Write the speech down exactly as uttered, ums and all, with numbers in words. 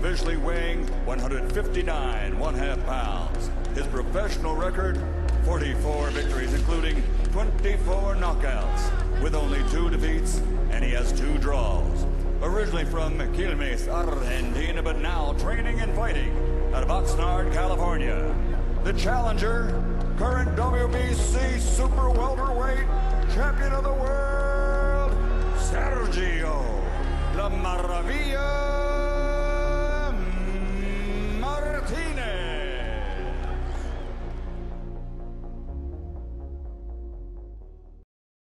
officially weighing one hundred fifty-nine one half pounds. His professional record, forty-four victories, including twenty-four knockouts, with only two defeats, and he has two draws. Originally from Quilmes, Argentina, but now training and fighting out of Oxnard, California. The challenger, current W B C super welterweight champion of the world, Sergio